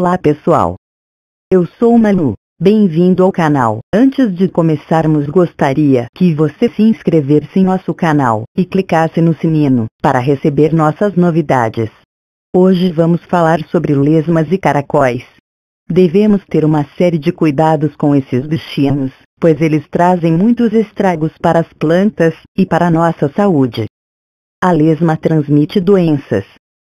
Olá pessoal, eu sou Manu, bem-vindo ao canal. Antes de começarmos gostaria que você se inscrevesse em nosso canal e clicasse no sininho para receber nossas novidades. Hoje vamos falar sobre lesmas e caracóis. Devemos ter uma série de cuidados com esses bichinhos, pois eles trazem muitos estragos para as plantas e para a nossa saúde. A lesma transmite doenças.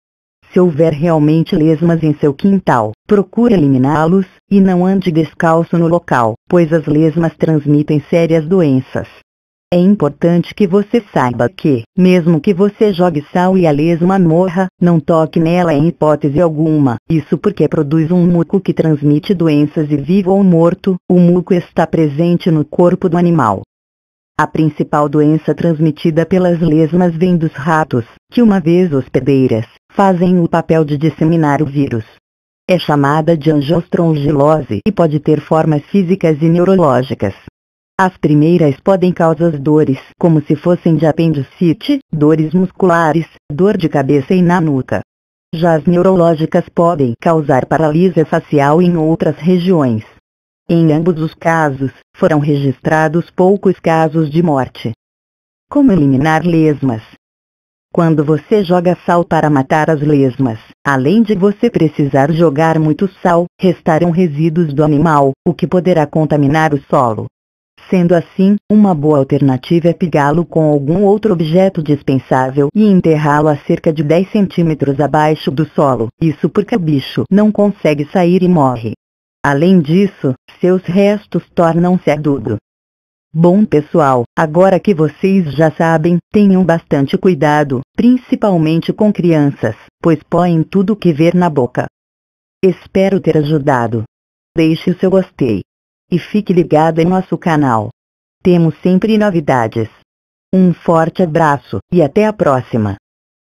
Se houver realmente lesmas em seu quintal, procure eliminá-los, e não ande descalço no local, pois as lesmas transmitem sérias doenças. É importante que você saiba que, mesmo que você jogue sal e a lesma morra, não toque nela em hipótese alguma, isso porque produz um muco que transmite doenças e vivo ou morto, o muco está presente no corpo do animal. A principal doença transmitida pelas lesmas vem dos ratos, que uma vez hospedeiras, fazem o papel de disseminar o vírus. É chamada de angiostrongelose e pode ter formas físicas e neurológicas. As primeiras podem causar dores, como se fossem de apendicite, dores musculares, dor de cabeça e na nuca. Já as neurológicas podem causar paralisia facial em outras regiões. Em ambos os casos, foram registrados poucos casos de morte. Como eliminar lesmas? Quando você joga sal para matar as lesmas, além de você precisar jogar muito sal, restarão resíduos do animal, o que poderá contaminar o solo. Sendo assim, uma boa alternativa é pegá-lo com algum outro objeto dispensável e enterrá-lo a cerca de 10 centímetros abaixo do solo, isso porque o bicho não consegue sair e morre. Além disso, seus restos tornam-se adubo. Bom pessoal, agora que vocês já sabem, tenham bastante cuidado, principalmente com crianças, pois põem tudo que ver na boca. Espero ter ajudado. Deixe o seu gostei. E fique ligado em nosso canal. Temos sempre novidades. Um forte abraço, e até a próxima.